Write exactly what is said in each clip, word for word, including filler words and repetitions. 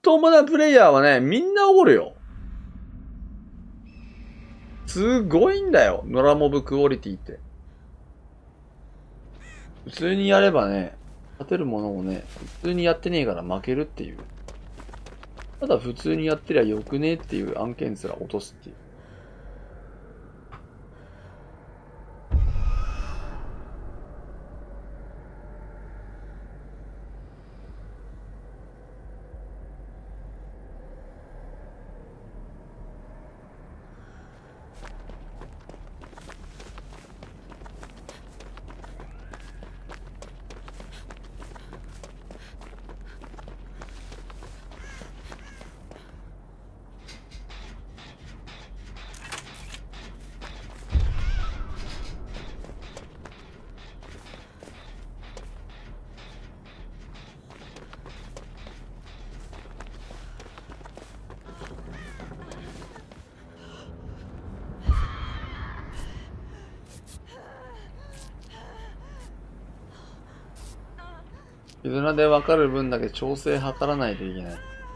当なプレイヤーはね、みんなおるよ。すごいんだよ、ノラモブクオリティって。普通にやればね、勝てるものをね、普通にやってねえから負けるっていう。ただ普通にやってりゃよくねえっていう案件すら落とすっていう。絆で分かる分だけ調整図らないといけない。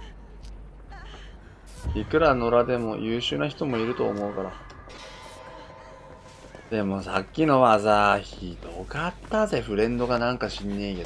いくら野良でも優秀な人もいると思うから。でもさっきのはさ、ひどかったぜ、フレンドがなんか知んねえけど。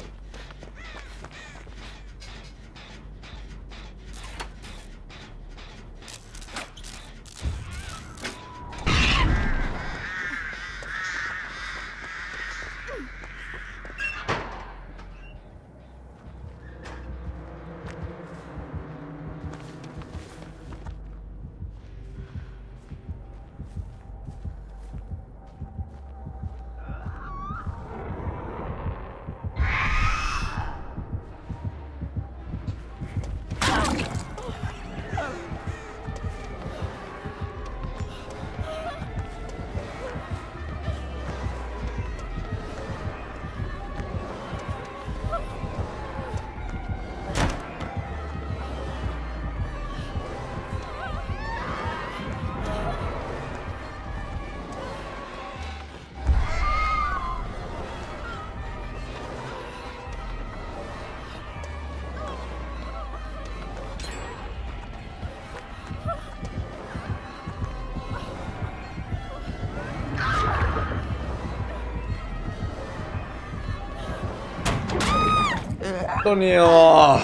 本当によー。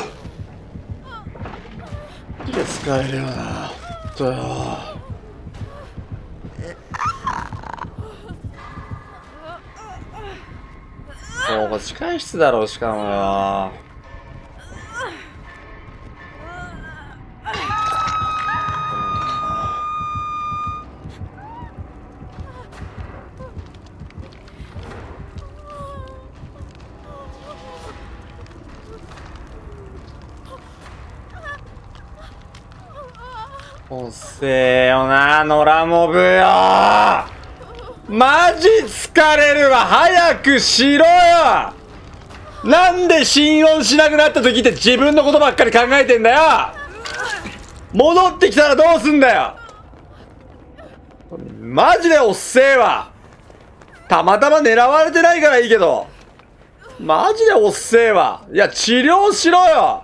使えるよな。本当よ。そう、これ控室だろ、しかもよ。おっせえよな、ノラモブよ。マジ疲れるわ。早くしろよ。なんで心音しなくなった時って自分のことばっかり考えてんだよ。戻ってきたらどうすんだよ。マジでおっせえわ。たまたま狙われてないからいいけど、マジでおっせえわ。いや、治療しろよ。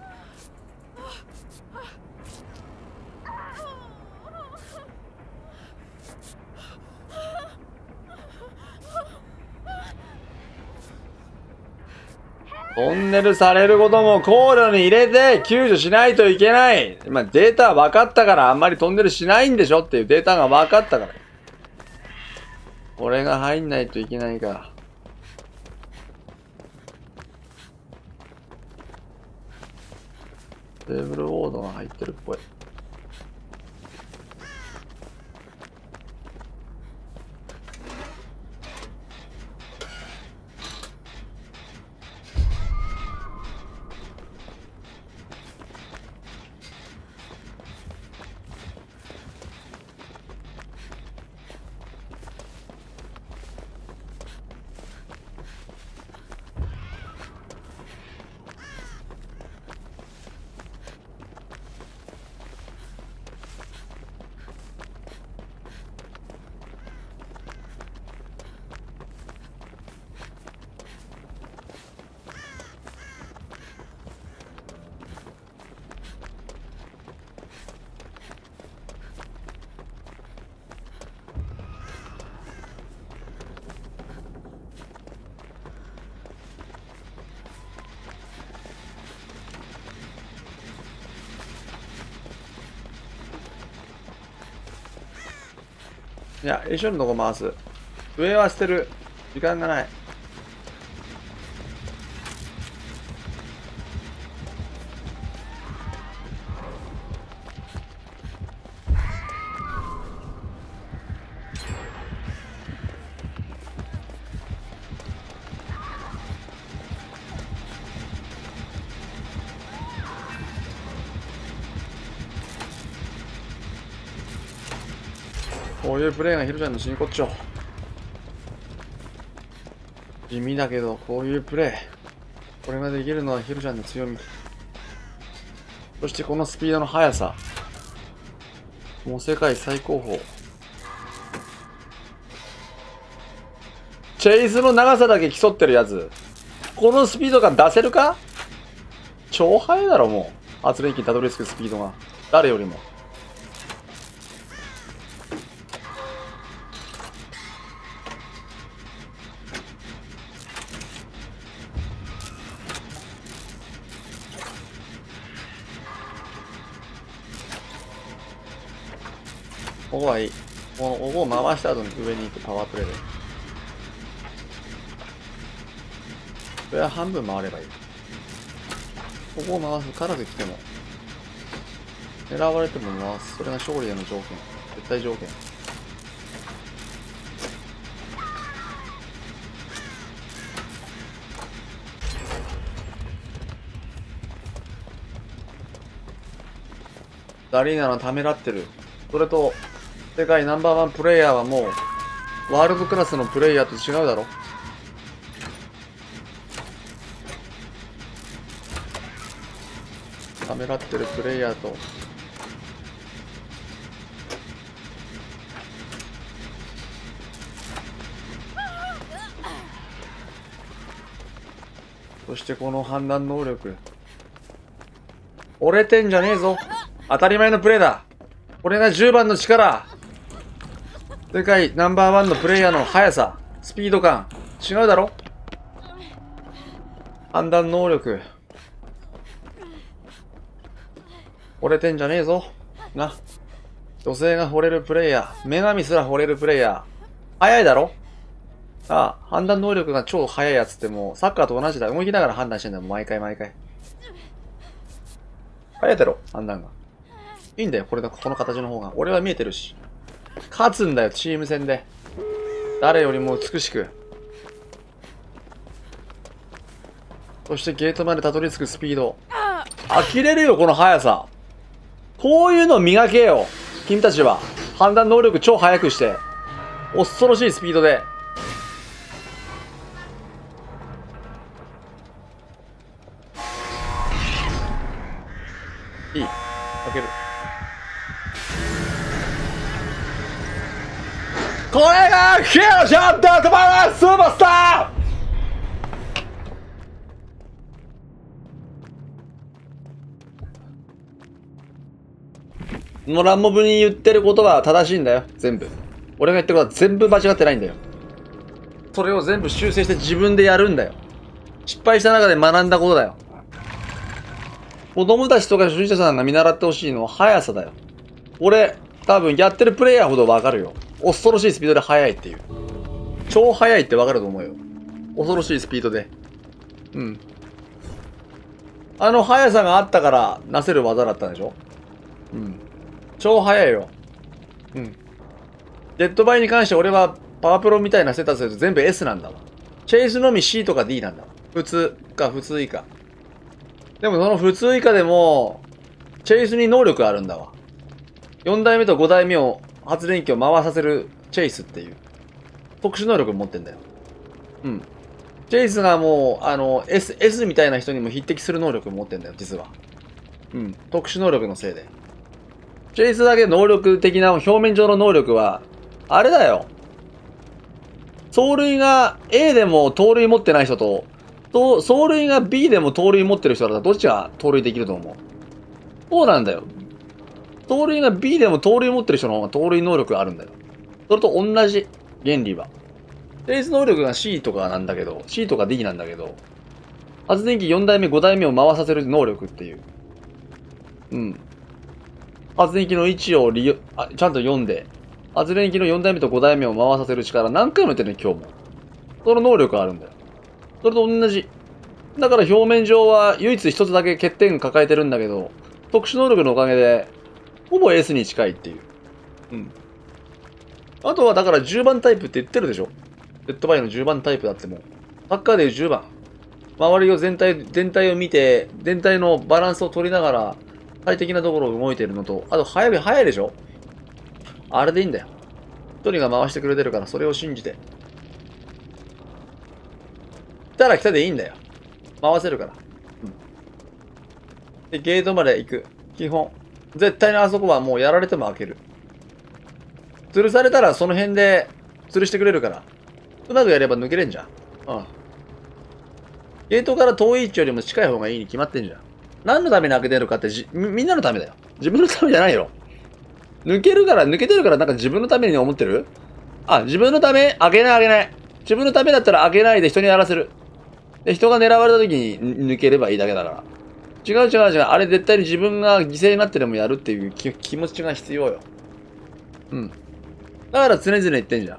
トンネルされることも考慮に入れて救助しないといけない。今データ分かったからあんまりトンネルしないんでしょっていうデータが分かったから。これが入んないといけないから。テーブルウォードが入ってるっぽい。 いや、一緒のとこ回す。上は捨てる。時間がない。こういうプレーがヒロちゃんの真骨頂。地味だけど、こういうプレー。これができるのはヒロちゃんの強み。そしてこのスピードの速さ。もう世界最高峰。チェイスの長さだけ競ってるやつ。このスピード感出せるか？超速いだろ、もう。発電機にたどり着くスピードが。誰よりも。ここはいい。この、ここを回した後に上に行くパワープレイで。これは半分回ればいい。ここを回すからで来ても。狙われても回す。それが勝利への条件。絶対条件。ダリーナのためらってる。それと、世界ナンバーワンプレイヤーはもう、ワールドクラスのプレイヤーと違うだろ。ためらってるプレイヤーと、そしてこの判断能力。折れてんじゃねえぞ。当たり前のプレイだ。これがじゅうばんの力。世界ナンバーワンのプレイヤーの速さ、スピード感、違うだろ。判断能力。惚れてんじゃねえぞ。な。女性が惚れるプレイヤー、女神すら惚れるプレイヤー。速いだろ。ああ、判断能力が超速いやつってもう、サッカーと同じだ。動きながら判断してんだよ、毎回毎回。速いだろ、判断が。いいんだよ、これだ、この形の方が。俺は見えてるし。勝つんだよ、チーム戦で。誰よりも美しく。そしてゲートまでたどり着くスピード。呆れるよ、この速さ。こういうの磨けよ。君たちは。判断能力超速くして。恐ろしいスピードで。いい。かける。これがヒロちゃんと止まるスーパースター。もうランモブに言ってることは正しいんだよ、全部。俺が言ってることは全部間違ってないんだよ。それを全部修正して自分でやるんだよ。失敗した中で学んだことだよ。子供たちとか初心者さんが見習ってほしいのは速さだよ。俺、多分やってるプレイヤーほどわかるよ。恐ろしいスピードで速いっていう。超速いってわかると思うよ。恐ろしいスピードで。うん。あの速さがあったからなせる技だったんでしょ？うん。超速いよ。うん。デッドバイに関して俺はパワープロみたいなセットすると全部 エス なんだわ。チェイスのみ シー とか ディー なんだわ。普通か普通以下。でもその普通以下でも、チェイスに能力あるんだわ。よん代目とご代目を発電機を回させるチェイスっていう特殊能力を持ってんだよ。うん。チェイスがもう、あの、S、S みたいな人にも匹敵する能力を持ってんだよ、実は。うん。特殊能力のせいで。チェイスだけ能力的な表面上の能力は、あれだよ。走塁が A でも盗塁持ってない人と、と走塁が B でも盗塁持ってる人だったらどっちが盗塁できると思う？そうなんだよ。盗塁が B でも盗塁持ってる人の方が盗塁能力があるんだよ。それと同じ原理は。チェイス能力が C とかなんだけど、C とか D なんだけど、発電機よん代目、ご代目を回させる能力っていう。うん。発電機の位置を利用あちゃんと読んで、 圧連機のよん代目とご代目を回させる力何回も言ってるね、今日も。その能力があるんだよ。それと同じ。だから表面上は唯一一つだけ欠点抱えてるんだけど、特殊能力のおかげで、ほぼエースに近いっていう。うん。あとはだからじゅうばんタイプって言ってるでしょ。デッドバイのじゅうばんタイプだってもう。サッカーでいうじゅうばん。周りを全体、全体を見て、全体のバランスを取りながら、最適なところを動いてるのと、あと早い、早いでしょ。あれでいいんだよ。一人が回してくれてるから、それを信じて。来たら来たでいいんだよ。回せるから。うん。で、ゲートまで行く。基本。絶対にあそこはもうやられても開ける。吊るされたらその辺で吊るしてくれるから。うまくやれば抜けれんじゃん。うん。ゲートから遠い位置よりも近い方がいいに決まってんじゃん。何のために開けてるかってじみ、みんなのためだよ。自分のためじゃないよ。抜けるから、抜けてるからなんか自分のために思ってる？あ、自分のため開けない開けない。自分のためだったら開けないで人にやらせる。で、人が狙われた時に抜ければいいだけだから。違う違う違う。あれ絶対に自分が犠牲になってでもやるっていう気気持ちが必要よ。うん。だから常々言ってんじゃん。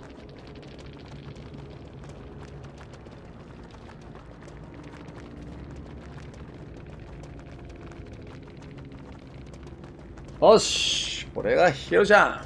よし。これがヒロちゃん。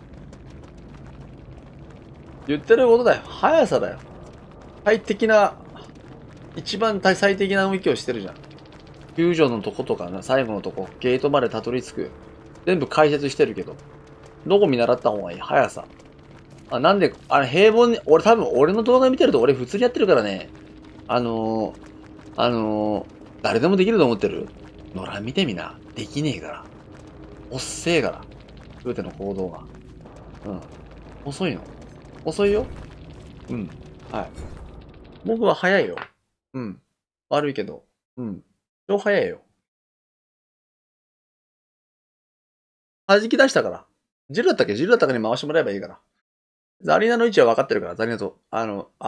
言ってることだよ。速さだよ。最適な、一番最適な動きをしてるじゃん。フュージョンのとことかな、最後のとこ、ゲートまでたどり着く。全部解説してるけど。どこ見習った方がいい？速さ。あ、なんで、あれ平凡に、俺多分俺の動画見てると俺普通にやってるからね。あのー、あのー、誰でもできると思ってる？野良見てみな。できねえから。おっせえから。すべての行動が。うん。遅いの。遅いよ。うん。はい。僕は早いよ。うん。悪いけど。うん。超早いよ。弾き出したから。ジルだったっけ？ジルだったかに回してもらえばいいから。ザリーナの位置は分かってるから、ザリーナと。あの、